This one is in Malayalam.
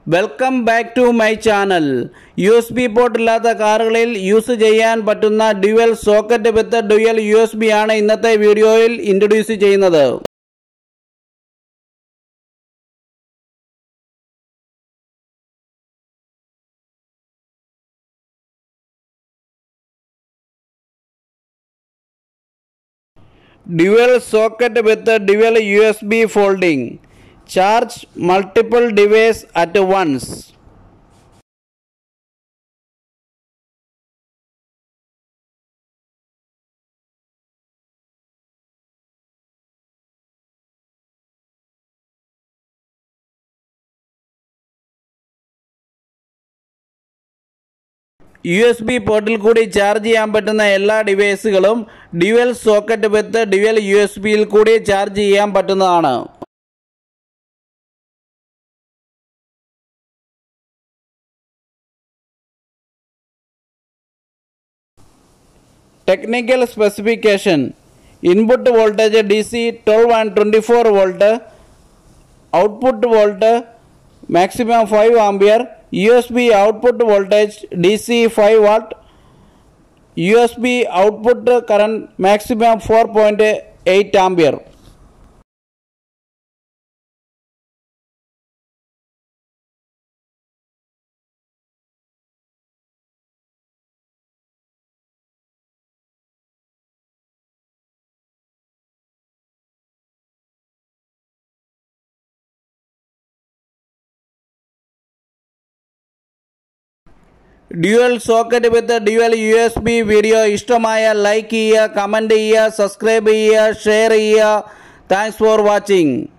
Welcome back to my channel. USB port ഇല്ലാത്ത കാറുകളിൽ യൂസ് ചെയ്യാൻ പറ്റുന്ന dual socket with dual USB ആണ് ഇന്നത്തെ വീഡിയോയിൽ ഇൻട്രൊഡ്യൂസ് ചെയ്യുന്നത്. Dual socket with dual USB folding. Charge multiple devices at once. USB പോർട്ടിൽ കൂടി ചാർജ് ചെയ്യാൻ പറ്റുന്ന എല്ലാ ഡിവൈസുകളും ഡ്യുവൽ സോക്കറ്റ് വിത്ത് ഡ്യുവൽ USBയിൽ കൂടി ചാർജ് ചെയ്യാൻ പറ്റുന്നതാണ്. Technical specification: input voltage DC 12 and 24 volt, output volt maximum 5 ampere, USB output voltage DC 5 watt, USB output current maximum 4.8 ampere. Dual socket with dual USB video ഇഷ്ടമായ ലൈക്ക് ചെയ്യുക, കമൻറ്റ് ചെയ്യുക, സബ്സ്ക്രൈബ് ചെയ്യുക, ഷെയർ ചെയ്യുക. Thanks for watching.